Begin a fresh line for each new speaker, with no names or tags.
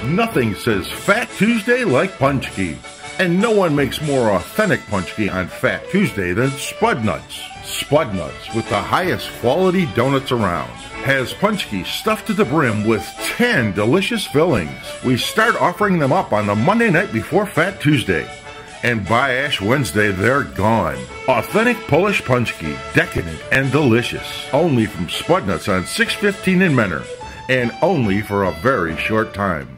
Nothing says Fat Tuesday like Punchki. And no one makes more authentic Punchki on Fat Tuesday than Spud Nuts. Spud Nuts, with the highest quality donuts around, has Punchki stuffed to the brim with 10 delicious fillings. We start offering them up on the Monday night before Fat Tuesday. And by Ash Wednesday, they're gone. Authentic Polish Punchki, decadent and delicious. Only from Spud Nuts on 615 in Menor. And only for a very short time.